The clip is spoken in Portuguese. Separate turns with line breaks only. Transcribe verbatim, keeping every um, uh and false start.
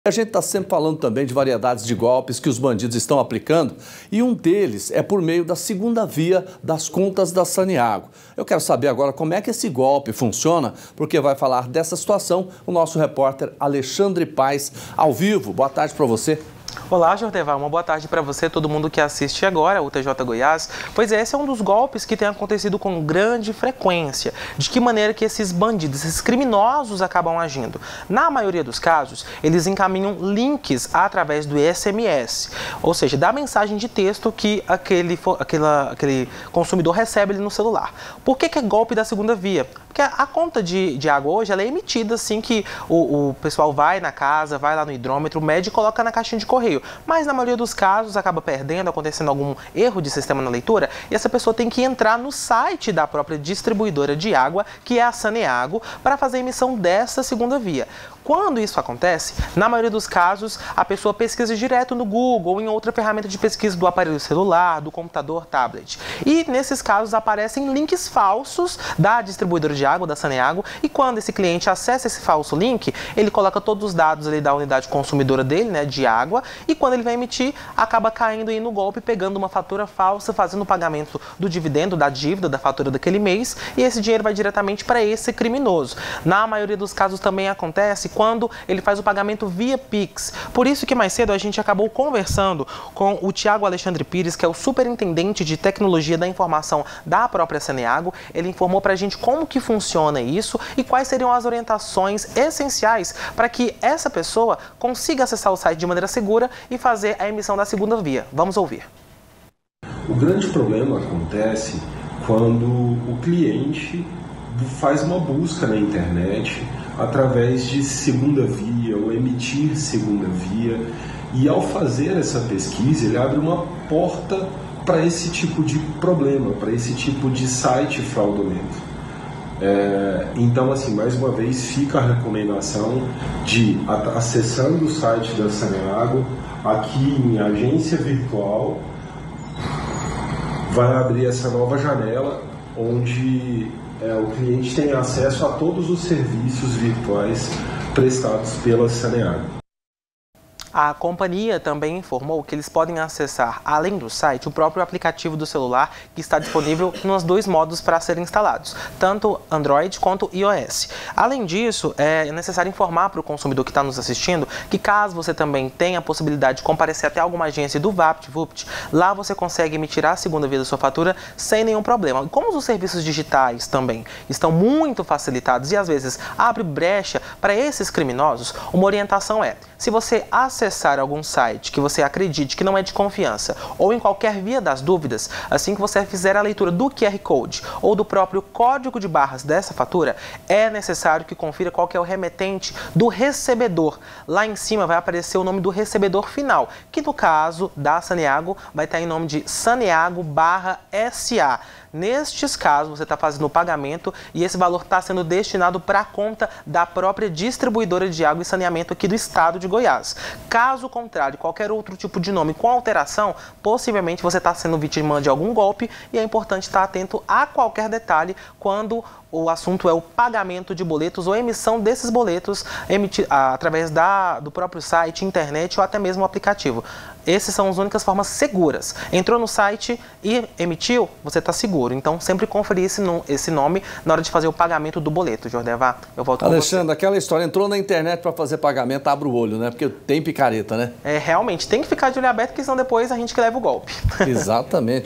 A gente está sempre falando também de variedades de golpes que os bandidos estão aplicando e um deles é por meio da segunda via das contas da Saneago. Eu quero saber agora como é que esse golpe funciona, porque vai falar dessa situação o nosso repórter Alexandre Paes, ao vivo. Boa tarde para você.
Olá, Jordeval. Uma boa tarde para você, todo mundo que assiste agora o T J Goiás. Pois é, esse é um dos golpes que tem acontecido com grande frequência. De que maneira que esses bandidos, esses criminosos acabam agindo? Na maioria dos casos, eles encaminham links através do S M S, ou seja, da mensagem de texto que aquele, aquela, aquele consumidor recebe ali no celular. Por que que é golpe da segunda via? Porque a conta de, de água hoje ela é emitida assim que o, o pessoal vai na casa, vai lá no hidrômetro, mede e coloca na caixinha de correio. Mas na maioria dos casos acaba perdendo, acontecendo algum erro de sistema na leitura e essa pessoa tem que entrar no site da própria distribuidora de água, que é a Saneago, para fazer a emissão dessa segunda via. Quando isso acontece, na maioria dos casos, a pessoa pesquisa direto no Google ou em outra ferramenta de pesquisa do aparelho celular, do computador, tablet. E nesses casos aparecem links falsos da distribuidora de água, da Saneago, e quando esse cliente acessa esse falso link, ele coloca todos os dados ali da unidade consumidora dele, né, de água, e quando ele vai emitir, acaba caindo aí no golpe, pegando uma fatura falsa, fazendo o pagamento do dividendo, da dívida, da fatura daquele mês, e esse dinheiro vai diretamente para esse criminoso. Na maioria dos casos também acontece quando ele faz o pagamento via Pix. Por isso que mais cedo a gente acabou conversando com o Tiago Alexandre Pires, que é o superintendente de tecnologia da informação da própria Saneago. Ele informou para a gente como que funciona isso e quais seriam as orientações essenciais para que essa pessoa consiga acessar o site de maneira segura e fazer a emissão da segunda via. Vamos ouvir.
O grande problema acontece quando o cliente faz uma busca na internet através de segunda via ou emitir segunda via, e ao fazer essa pesquisa ele abre uma porta para esse tipo de problema, para esse tipo de site fraudulento. É, então, assim, mais uma vez fica a recomendação de, acessando o site da Saneago, aqui em agência virtual, vai abrir essa nova janela onde É, o cliente tem acesso a todos os serviços virtuais prestados pela Saneago.
A companhia também informou que eles podem acessar, além do site, o próprio aplicativo do celular, que está disponível nos dois modos para serem instalados, tanto Android quanto iOS. Além disso, é necessário informar para o consumidor que está nos assistindo que caso você também tenha a possibilidade de comparecer até alguma agência do VaptVupt, lá você consegue emitir a segunda via da sua fatura sem nenhum problema. Como os serviços digitais também estão muito facilitados e às vezes abre brecha para esses criminosos, uma orientação é, se você acessar acessar algum site que você acredite que não é de confiança ou em qualquer via das dúvidas, assim que você fizer a leitura do Q R Code ou do próprio código de barras dessa fatura, é necessário que confira qual que é o remetente do recebedor. Lá em cima vai aparecer o nome do recebedor final, que no caso da Saneago vai estar em nome de Saneago barra S A. Nestes casos, você está fazendo o pagamento e esse valor está sendo destinado para a conta da própria distribuidora de água e saneamento aqui do estado de Goiás. Caso contrário, qualquer outro tipo de nome com alteração, possivelmente você está sendo vítima de algum golpe e é importante estar atento a qualquer detalhe quando o assunto é o pagamento de boletos ou emissão desses boletos emiti- através da, do próprio site, internet ou até mesmo o aplicativo. Essas são as únicas formas seguras. Entrou no site e emitiu, você está seguro. Então, sempre conferir esse, no, esse nome na hora de fazer o pagamento do boleto. Jordevá, eu volto com você.
Alexandre, aquela história, entrou na internet para fazer pagamento, abre o olho, né? Porque tem picareta, né?
É, realmente, tem que ficar de olho aberto, porque senão depois a gente que leva o golpe.
Exatamente.